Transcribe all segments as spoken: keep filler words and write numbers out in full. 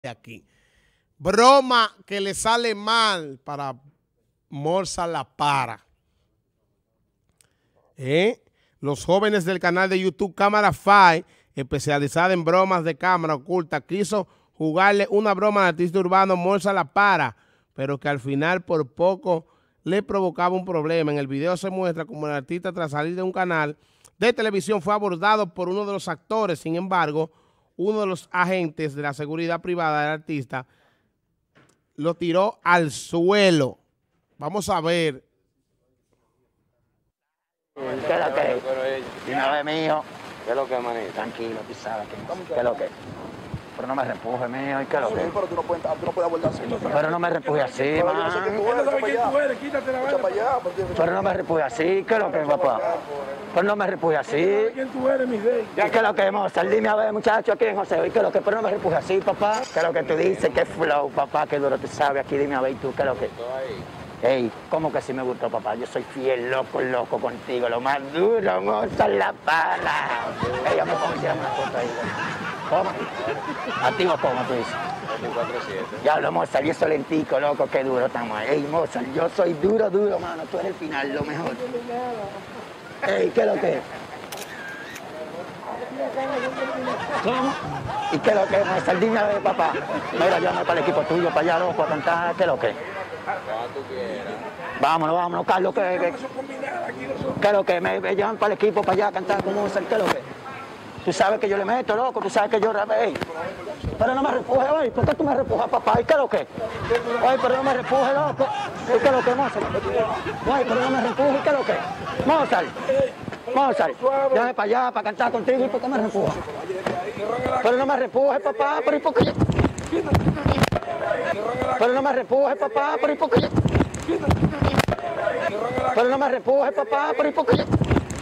de aquí. Broma que le sale mal para Mozart La Para. ¿Eh? Los jóvenes del canal de YouTube Cámara Five, especializada en bromas de cámara oculta, quiso jugarle una broma al artista urbano Mozart La Para, pero que al final por poco le provocaba un problema. En el video se muestra como el artista, tras salir de un canal de televisión, fue abordado por uno de los actores. Sin embargo, uno de los agentes de la seguridad privada del artista lo tiró al suelo. Vamos a ver. ¿Qué es lo que? Dime a ver, mijo. ¿Qué es lo que, manito? Tranquilo, tú sabes. ¿Qué es lo que? Pero no me repuje, mijo. ¿Y qué es lo que? Pero tú no puedes, tú no puedes abordar así. Pero no me repuje así, man. Pero no me repuje así. ¿Qué es lo que, papá? Pero no me repuje así. ¿Quién tú eres, mi rey? ¿Y qué es lo que, Mozart? Dime a ver, muchacho, aquí en José. ¿Y qué es lo que? Pero no me repuje así, papá. ¿Qué es lo que tú dices? ¿Qué flow, papá? ¿Qué duro tú sabes? Aquí dime a ver, ¿y tú qué es lo que? Ey, ¿cómo que sí me gustó, papá? Yo soy fiel, loco, loco contigo, lo más duro, Mozart La Para. Ey, ya me pongo una foto ahí. ¿Cómo? ¿Activo cómo tú dices? veinticuatro siete. Ya hablo, Mozart, y eso lentico, loco, qué duro estamos. Ey, Mozart, yo soy duro, duro, mano, tú eres el final, lo mejor. Ey, ¿qué es lo que? ¿Cómo? ¿Y qué es lo que, Mozart? Dime a ver, papá. Mira, llámame para el equipo tuyo, para allá, loco, a cantar, ¿qué es lo que? Cuando tú quieras. Vámonos, vámonos, Carlos, ¿qué, qué, qué es lo que? Me, me llevan para el equipo, para allá a cantar con Mozart, ¿qué es lo que? Tú sabes que yo le meto, loco, tú sabes que yo rapé. Pero no me repuje, oye, ¿por qué tú me repujas, papá? ¿Y qué es lo que? Oye, pero no me repuje, loco. ¿Y qué es lo que, Mozart? Oye, pero no me repuje, ¿y qué es lo que? Mozart, Mozart, llámame para allá, para cantar contigo, ¿y por qué me repujas? Pero no me repuje, papá, pero ¿y por qué? Pero no me repuje, papá, pero ¿y por qué? Pero no me repuje, papá, pero ¿y por qué?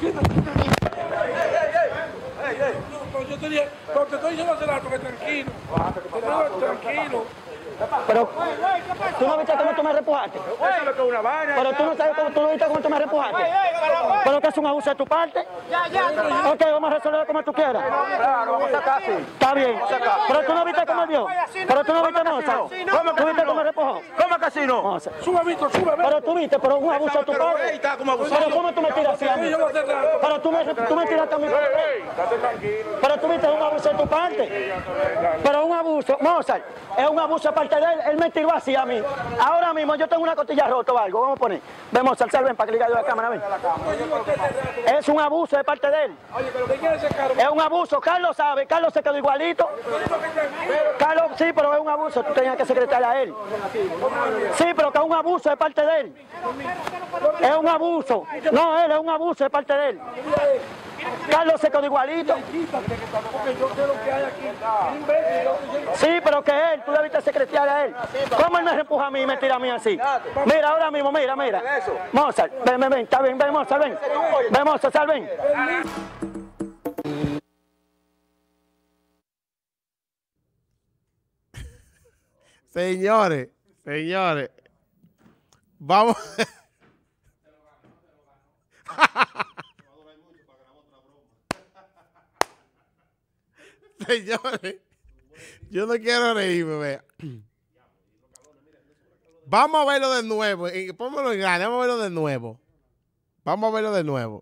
Yo te dije, te estoy diciendo hace rato que tranquilo. Tranquilo. Pero, ¿tú no viste cómo tú me repujaste? Pero tú no sabes cómo tú no viste cómo tú me repujaste. ¿Pero que es un abuso de tu parte? Ok, vamos a resolverlo como tú quieras. Claro, vamos a sacar así. Está bien. Pero tú no viste cómo vio. Pero tú no viste Mozart. ¿Tú viste cómo me repujó? ¿Cómo que así no? Mozart. Sube, Víctor, sube. Pero tú viste, pero un abuso de tu parte. Pero ¿cómo tú me tiras así a mí? Pero tú me, tú me tiras también. Pero tú viste un abuso de tu parte. Pero un abuso, Mozart, es un abuso de parte de él. Él me tiró así a mí. Ahora mismo yo tengo una costilla rota o algo. Vamos a poner. Ven, Mozart, salven para que le diga yo a la cámara. Ven. Es un abuso de parte de él. Oye, pero ¿qué quiere ese carro? Es un abuso. Carlos sabe. Carlos se quedó igualito. Carlos, sí, pero es un abuso. Tú tenías que secretar a él. Sí, pero que es un abuso de parte de él. Es un abuso. No, él es un abuso de parte de él. Carlos se quedó igualito. Sí, pero que él, tú debiste secretear a él. ¿Cómo él me reempuja a mí y me tira a mí así? Mira, ahora mismo, mira, mira. Mozart, ven, ven, ven, está bien, ven, Mozart, ven. Ven, Mozart, sal, ven. Señores, señores, vamos. Señores, yo no quiero reírme, vea. Vamos a verlo de nuevo. Pónmelo en gana, vamos a verlo de nuevo. Vamos a verlo de nuevo.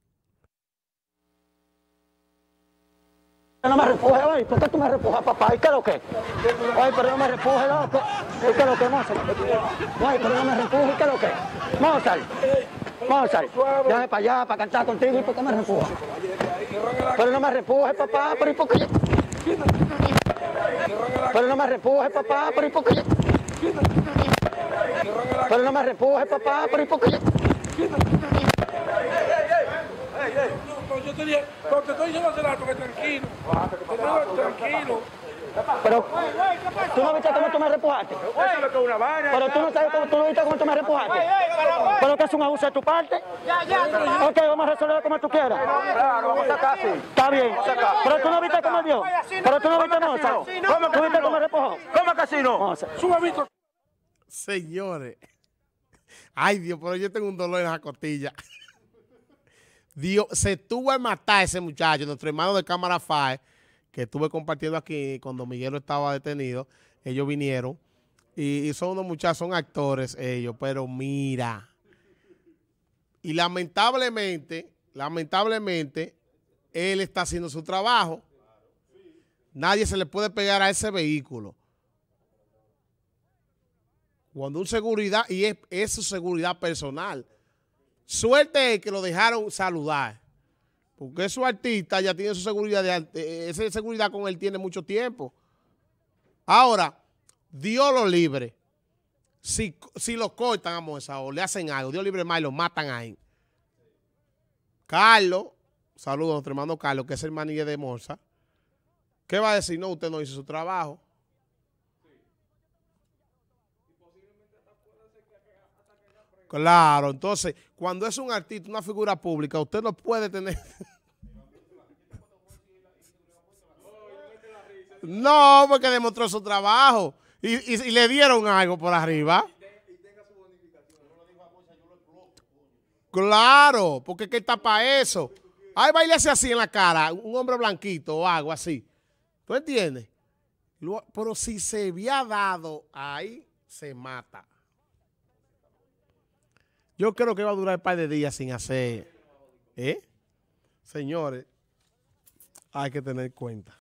No me repuje, oye, ¿por qué tú me repujas, papá? ¿Y qué es lo que? Oye, pero no me repuje, loco. ¿Y qué es lo que, Mozart? Oye, pero no me repuje, ¿y qué es lo que? Mozart, Mozart, llámame para allá, para cantar contigo, ¿y por qué me repujas? Pero no me repuje, papá, pero ¿y por qué? Pero no me repuje, papá, pero ¿y por qué? Pero no me repuje, papá, pero ¿y por qué? Yo te dije, te estoy diciendo hace rato que tranquilo. Tranquilo. Pero, ¿tú no viste cómo tú me repujaste? Pero tú no sabes cómo tú no viste cómo tú me repujaste. Pero que es un abuso de tu parte. Ok, vamos a resolverlo como tú quieras. Claro, vamos a sacar así. Está bien. Pero tú no viste cómo vio. Pero tú no viste Mozart. ¿Tú viste cómo me repujó? ¿Cómo que así no? Mozart. Sube, Víctor. Señores. Ay, Dios, pero yo tengo un dolor en la costilla. Dios, se tuvo a matar a ese muchacho, nuestro hermano de Cámara Five, que estuve compartiendo aquí cuando Miguel estaba detenido. Ellos vinieron y, y son unos muchachos, son actores ellos, pero mira. Y lamentablemente, lamentablemente, él está haciendo su trabajo. Nadie se le puede pegar a ese vehículo. Cuando un seguridad, y es, es su seguridad personal. Suerte es que lo dejaron saludar. Porque su artista ya tiene su seguridad, de, esa seguridad con él tiene mucho tiempo. Ahora, Dios lo libre. Si, si lo cortan a Morsa o le hacen algo, Dios libre más y lo matan ahí. Carlos, saludos a nuestro hermano Carlos, que es el manager de Morsa. ¿Qué va a decir? No, usted no hizo su trabajo. Claro, entonces, cuando es un artista, una figura pública, usted no puede tener... No, porque demostró su trabajo. Y, y, y le dieron algo por arriba. Claro, porque ¿qué está para eso? Ay, bailese así en la cara, un hombre blanquito o algo así. ¿Tú entiendes? Pero si se había dado, ahí se mata. Yo creo que va a durar un par de días sin hacer. ¿Eh? Señores, hay que tener cuenta.